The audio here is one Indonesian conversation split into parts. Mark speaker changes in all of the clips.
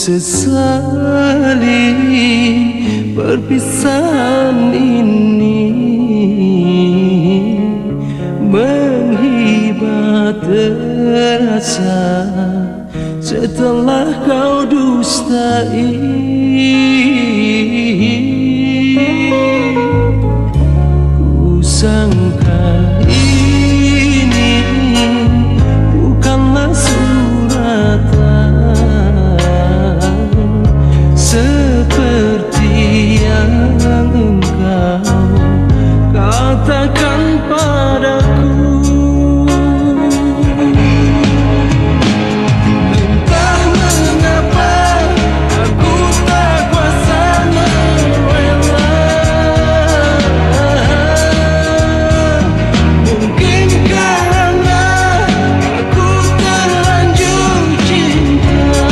Speaker 1: sesali perpisahan ini, menghibah terasa setelah kau dustai. Ku sangka ini bukanlah suratan seperti yang engkau katakan padaku. Entah mengapa aku tak kuasa merela. Mungkin karena aku terlanjur cinta.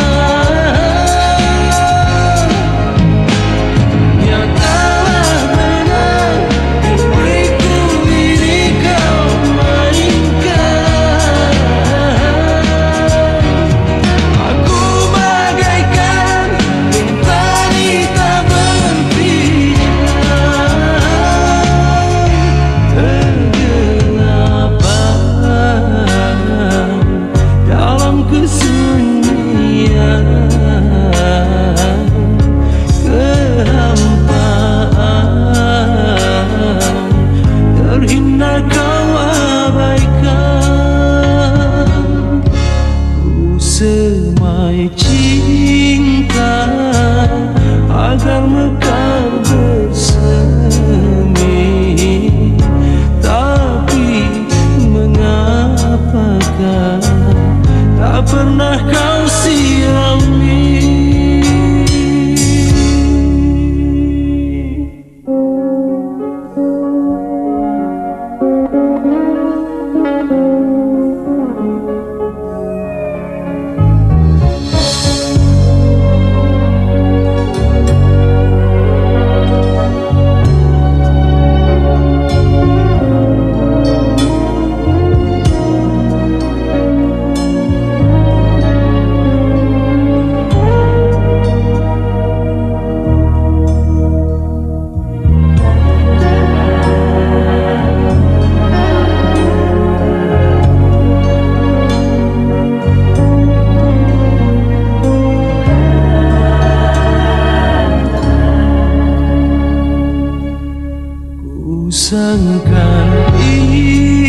Speaker 1: Nyatalah benar diriku ini kau mainkan. Aku bagaikan bintang tak berpijak, kegelapan dalam kesunyian, kehampaan terhina kau abaikan. Ku semai cinta agar mekar bersemi, tapi mengapakah tak pernah kau sirami. Ku sangka ini